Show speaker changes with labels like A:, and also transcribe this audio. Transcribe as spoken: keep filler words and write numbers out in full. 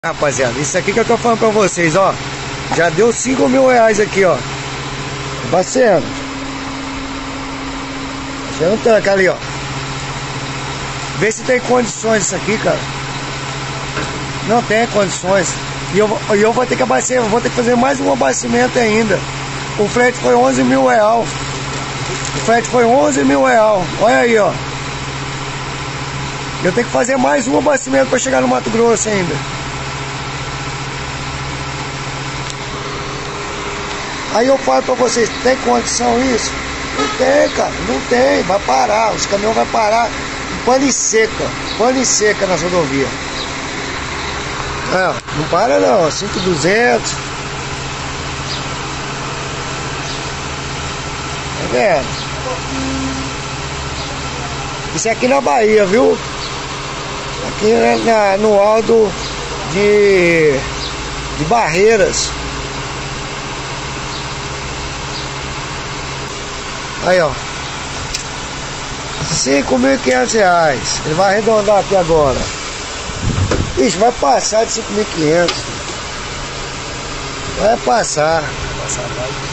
A: Rapaziada, isso aqui que eu tô falando pra vocês, ó. Já deu cinco mil reais aqui, ó. Baceno. Achando um tanque ali, ó. Vê se tem condições isso aqui, cara. Não tem condições. E eu, e eu vou ter que abastecer, eu vou ter que fazer mais um abastecimento ainda. O frete foi onze mil real. O frete foi onze mil real. Olha aí, ó. Eu tenho que fazer mais um abastecimento pra chegar no Mato Grosso ainda. Aí eu falo pra vocês, tem condição isso? Não tem, cara, não tem, vai parar, os caminhões vão parar em pane seca, pane seca nas rodovias. Não, não para não, cinco mil e duzentos. Tá vendo? Isso é aqui na Bahia, viu? Aqui na, no alto de, de Barreiras. Aí, ó, cinco mil e quinhentos reais. Ele vai arredondar aqui agora. Ixi, vai passar de cinco mil e quinhentos. Vai passar. Vai passar, vai.